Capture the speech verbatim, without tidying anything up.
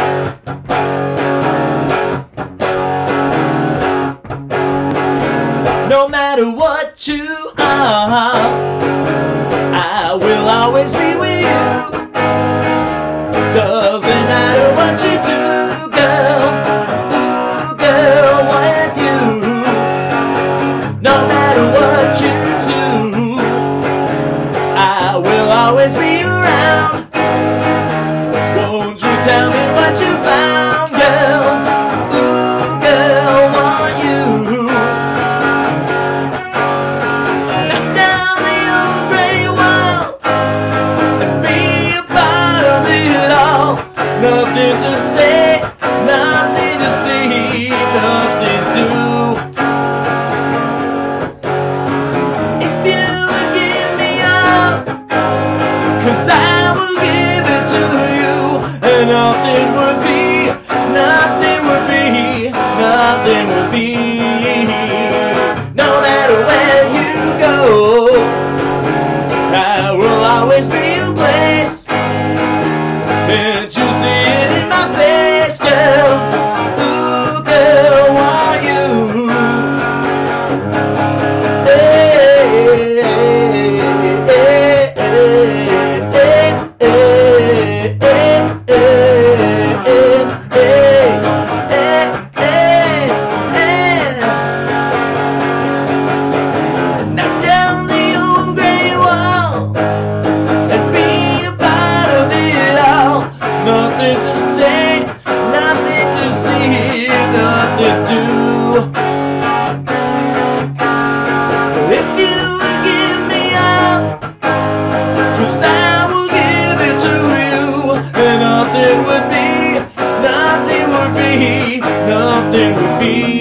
No matter what you are, I will always be with you. Doesn't matter what you do, girl. Ooh, girl, with you. No matter what you do, I will always be around. Won't you tell me what you found, girl? Ooh, girl, want you. Knock down the old gray wall and be a part of it all. Nothing to say, nothing to see, nothing to do. If you would give me all, 'cause I will give it to you, and nothing would be, nothing would be, nothing would be. No matter where you go, I will always be your place. Can't you see it in my face, girl? Ooh, girl, want you. Hey, hey, hey, hey, hey, hey, hey, hey, hey. Knock down the old gray wall and be a part of it all. Nothing to say, nothing to see, nothing to do. If you would give me all, 'cause I will give it to you, and nothing would be, nothing would be, nothing would be.